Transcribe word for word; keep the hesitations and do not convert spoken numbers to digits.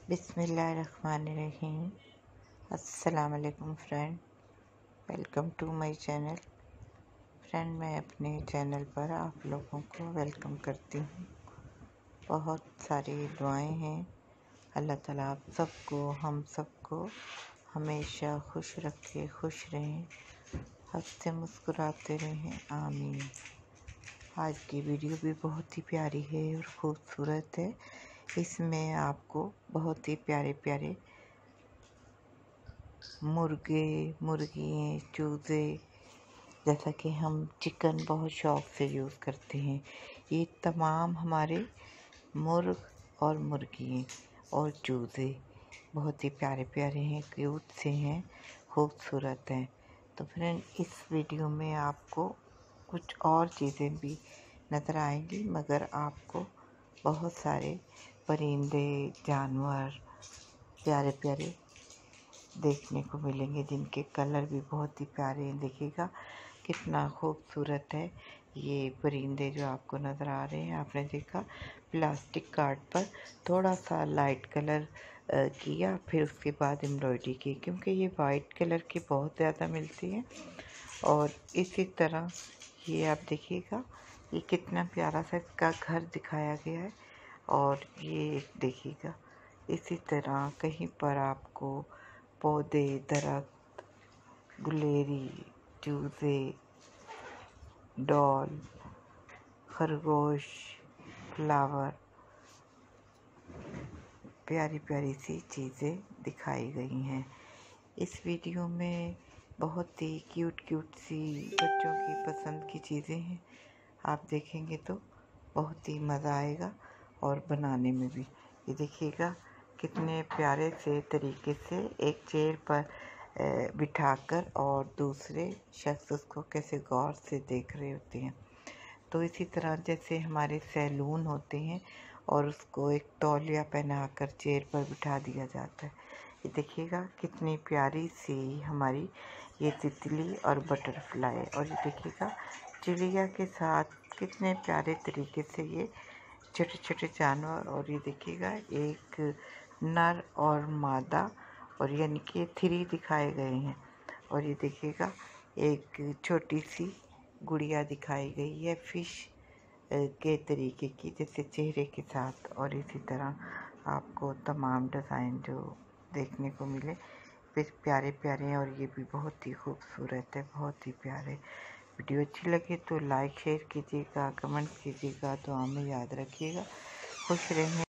बिस्मिल्लाहिर्रहमानिर्रहीम। अस्सलाम वालेकुम friend, welcome to my channel. Friend, मैं अपने चैनल पर आप लोगों को वेलकम करती हूँ। बहुत सारी दुआएं हैं। अल्लाह ताला आप सबको हम सबको हमेशा खुश रखे, खुश रहें, हंसते मुस्कुराते रहें, आमीन। आज की वीडियो भी बहुत ही प्यारी है और ख़ूबसूरत है। इसमें आपको बहुत ही प्यारे प्यारे मुर्गे, मुर्गियाँ, चूज़े, जैसा कि हम चिकन बहुत शौक़ से यूज़ करते हैं, ये तमाम हमारे मुर्ग और मुर्गियाँ और चूज़े बहुत ही प्यारे प्यारे हैं, क्यूट से हैं, खूबसूरत हैं। तो फ्रेंड, इस वीडियो में आपको कुछ और चीज़ें भी नज़र आएंगी, मगर आपको बहुत सारे परिंदे, जानवर प्यारे प्यारे देखने को मिलेंगे, जिनके कलर भी बहुत ही प्यारे हैं। देखिएगा कितना खूबसूरत है ये परिंदे जो आपको नज़र आ रहे हैं। आपने देखा प्लास्टिक कार्ड पर थोड़ा सा लाइट कलर किया, फिर उसके बाद एम्ब्रॉयडरी की, क्योंकि ये वाइट कलर की बहुत ज़्यादा मिलती है। और इसी तरह ये आप देखिएगा, ये कितना प्यारा सा इसका घर दिखाया गया है। और ये देखिएगा, इसी तरह कहीं पर आपको पौधे, दरख्त, गुलेरी, चूज़े, डॉल, खरगोश, फ्लावर, प्यारी प्यारी सी चीज़ें दिखाई गई हैं। इस वीडियो में बहुत ही क्यूट क्यूट सी बच्चों की पसंद की चीज़ें हैं। आप देखेंगे तो बहुत ही मज़ा आएगा और बनाने में भी। ये देखिएगा कितने प्यारे से तरीके से एक चेयर पर बिठाकर और दूसरे शख्स उसको कैसे गौर से देख रहे होते हैं। तो इसी तरह जैसे हमारे सैलून होते हैं और उसको एक तौलिया पहनाकर चेयर पर बिठा दिया जाता है। ये देखिएगा कितनी प्यारी सी हमारी ये तितली और बटरफ्लाई। और ये देखिएगा चिड़िया के साथ कितने प्यारे तरीके से ये छोटे छोटे जानवर। और ये देखिएगा एक नर और मादा, और यानी कि थ्री दिखाए गए हैं। और ये देखिएगा एक छोटी सी गुड़िया दिखाई गई है फिश के तरीके की, जैसे चेहरे के साथ। और इसी तरह आपको तमाम डिज़ाइन जो देखने को मिले फिर प्यारे प्यारे हैं, और ये भी बहुत ही खूबसूरत है, बहुत ही प्यारे। वीडियो अच्छी लगे तो लाइक शेयर कीजिएगा, कमेंट कीजिएगा, दुआ में याद रखिएगा। खुश रहें।